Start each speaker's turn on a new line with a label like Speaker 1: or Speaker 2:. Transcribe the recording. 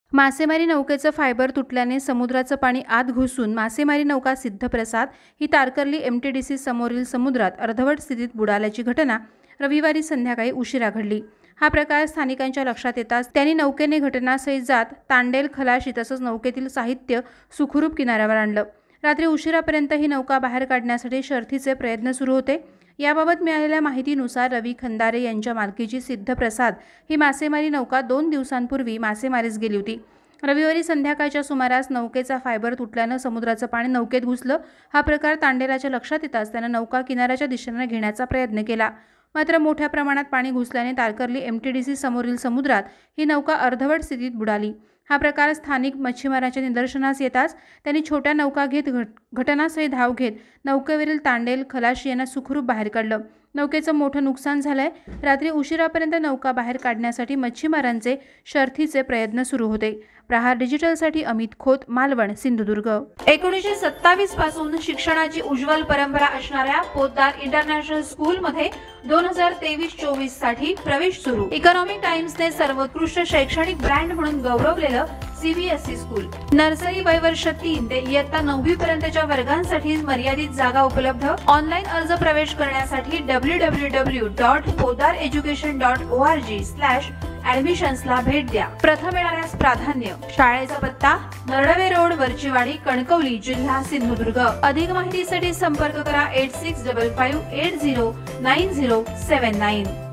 Speaker 1: मासेमारी नौकेचं फायबर तुटल्याने समुद्राचं पाणी आत घुसून मासेमारी नौका सिद्धप्रसाद ही तारकर्ली MTDC समोरील समुद्रात अर्धवट स्थितीत बुडाल्याची घटना रविवारी संध्याकाळी उशिरा घडली। हा प्रकार स्थानिकांच्या लक्षात येताच त्यांनी नौकेने घटनास्थळी जात तांडेल, खलाशी तसंच नौकेतील साहित्य सुखरूप किनाऱ्यावर आणलं। रात्री उशिरापर्यंत ही नौका बाहेर काढण्यासाठी शर्थीचे प्रयत्न सुरू होते। याबाबत मिळालेल्या माहितीनुसार रवी खंदारे यांच्या मालकीची सिद्धप्रसाद ही मासेमारी नौका 2 दिवसांपूर्वी मासेमारीस गेली होती। रविवारी संध्याकाळच्या सुमारास नौकेचा फायबर तुटल्यानं समुद्राचं पाणी नौकेत घुसलं। हा प्रकार तांडेलाच्या लक्षात येताच त्यानं नौका किनाऱ्याच्या दिशेने घेण्याचा प्रयत्न केला, मात्र मोठ्या प्रमाणात पाणी घुसल्याने तारकर्ली MTDC समोरील समुद्रात ही नौका अर्धवट स्थितीत बुडाली। हा प्रकार स्थानिक मच्छीमारांच्या निदर्शनास येताच त्यांनी छोट्या नौका घेत घटनास्थळी धाव घेत नौकेवरील तांडेल, खलाशी यांना सुखरूप बाहेर काढलं। नौकेचं मोठं नुकसान झालंय। रात्री उशिरापर्यंत नौका बाहेर काढण्यासाठी मच्छीमारांचे शर्थीचे प्रयत्न सुरू होते। प्रहार डिजिटलसाठी अमित खोत, मालवण, सिंधुदुर्ग। 1927 पासून शिक्षणाची उज्ज्वल परंपरा असणाऱ्या पोद्दार इंटरनॅशनल स्कूलमध्ये 2023-24 साठी प्रवेश सुरू। इकॉनॉमिक टाइम्सने सर्वोत्कृष्ट शैक्षणिक ब्रँड म्हणून गौरवलेलं CBSE स्कूल। नर्सरी वयवर्ष 3 ते इयत्ता 9वी पर्यंतच्या वर्गांसाठी मर्यादित जागा उपलब्ध। ऑनलाईन अर्ज प्रवेश करण्यासाठी www.poddareducation.org/admissionsला भेट द्या। प्रथम येणाऱ्यास प्राधान्य। शाळेचा पत्ता नरडवे रोड, वरचीवाडी, कणकवली, जिल्हा सिंधुदुर्ग। अधिक माहितीसाठी संपर्क करा 8655809079।